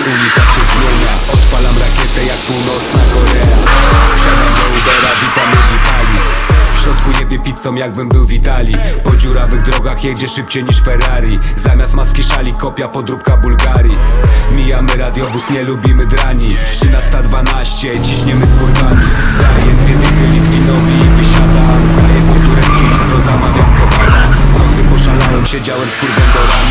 ulica się zmienia. Odpalam rakietę jak północna Korea. Wsiadam do Ubera, witamy w Italii. W środku jebie pizzą jakbym był w Italii. Po dziurawych drogach jedzie szybciej niż Ferrari. Zamiast maski szali kopia podróbka Bułgarii. Mijamy radiowóz, nie lubimy drani. 13:12, ciśniemy z kurwami. Daję 2 dychy Litwinowi i wysiadam. Staję po tureckim bistro, zamawiam kebaba. W nocy poszalałem, siedziałem z kurwą do rana.